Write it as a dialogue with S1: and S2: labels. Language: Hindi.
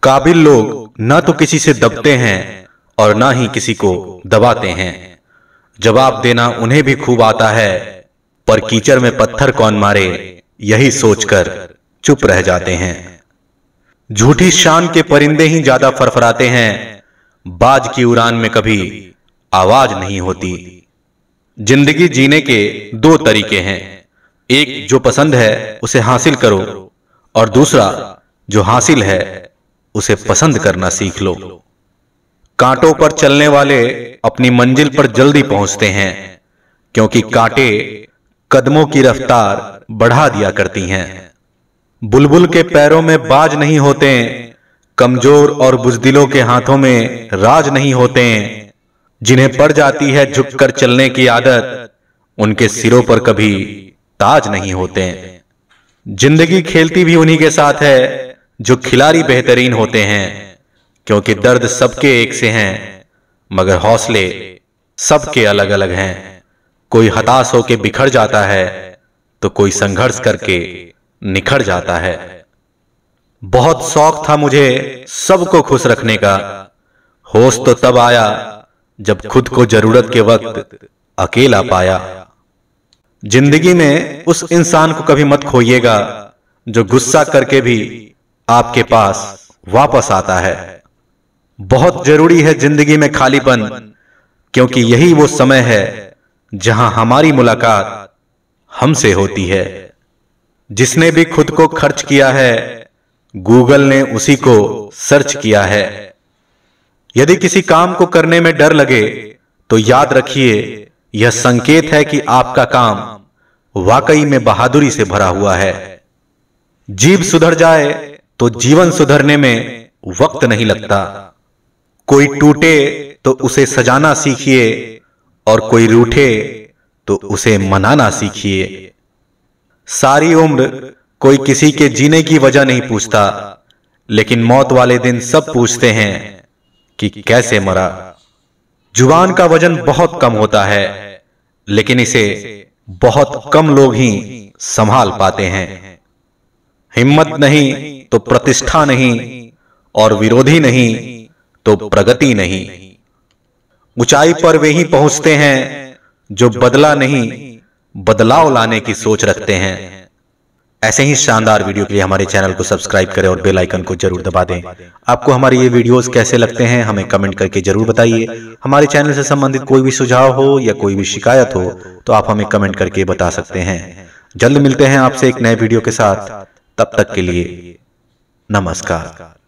S1: काबिल लोग न तो किसी से दबते हैं और ना ही किसी को दबाते हैं। जवाब देना उन्हें भी खूब आता है, पर कीचड़ में पत्थर कौन मारे यही सोचकर चुप रह जाते हैं। झूठी शान के परिंदे ही ज्यादा फरफराते हैं, बाज की उड़ान में कभी आवाज नहीं होती। जिंदगी जीने के दो तरीके हैं, एक जो पसंद है उसे हासिल करो और दूसरा जो हासिल है उसे पसंद करना सीख लो। कांटों पर चलने वाले अपनी मंजिल पर जल्दी पहुंचते हैं, क्योंकि कांटे कदमों की रफ्तार बढ़ा दिया करती हैं। बुलबुल के पैरों में बाज नहीं होते, कमजोर और बुजदिलों के हाथों में राज नहीं होते। जिन्हें पड़ जाती है झुककर चलने की आदत, उनके सिरों पर कभी ताज नहीं होते। जिंदगी खेलती भी उन्हीं के साथ है जो खिलाड़ी बेहतरीन होते हैं, क्योंकि दर्द सबके एक से हैं मगर हौसले सबके अलग अलग हैं। कोई हताश होकर बिखर जाता है तो कोई संघर्ष करके निखर जाता है। बहुत शौक था मुझे सबको खुश रखने का, होश तो तब आया जब खुद को जरूरत के वक्त अकेला पाया। जिंदगी में उस इंसान को कभी मत खोइएगा जो गुस्सा करके भी आपके पास वापस आता है। बहुत जरूरी है जिंदगी में खालीपन, क्योंकि यही वो समय है जहां हमारी मुलाकात हमसे होती है। जिसने भी खुद को खर्च किया है, गूगल ने उसी को सर्च किया है। यदि किसी काम को करने में डर लगे तो याद रखिए, यह संकेत है कि आपका काम वाकई में बहादुरी से भरा हुआ है। जीभ सुधर जाए तो जीवन सुधरने में वक्त नहीं लगता। कोई टूटे तो उसे सजाना सीखिए और कोई रूठे तो उसे मनाना सीखिए। सारी उम्र कोई किसी के जीने की वजह नहीं पूछता, लेकिन मौत वाले दिन सब पूछते हैं कि कैसे मरा। जुबान का वजन बहुत कम होता है, लेकिन इसे बहुत कम लोग ही संभाल पाते हैं। हिम्मत नहीं तो प्रतिष्ठा नहीं, और विरोधी नहीं तो प्रगति नहीं। ऊंचाई पर वे ही पहुंचते हैं जो बदला नहीं, बदलाव लाने की सोच रखते हैं। ऐसे ही शानदार वीडियो के लिए हमारे चैनल को सब्सक्राइब करें और बेल आइकन को जरूर दबा दें। आपको हमारे ये वीडियोस कैसे लगते हैं हमें कमेंट करके जरूर बताइए। हमारे चैनल से संबंधित कोई भी सुझाव हो या कोई भी शिकायत हो तो आप हमें कमेंट करके बता सकते हैं। जल्द मिलते हैं आपसे एक नए वीडियो के साथ, तब तक के लिए नमस्कार।